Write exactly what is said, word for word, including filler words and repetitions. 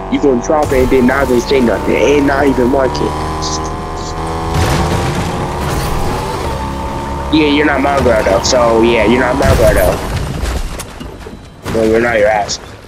You gonna drop it and then not even say nothing and not even mark it. Yeah, you're not my girl though. So yeah, you're not my girl though. No, you're not your ass.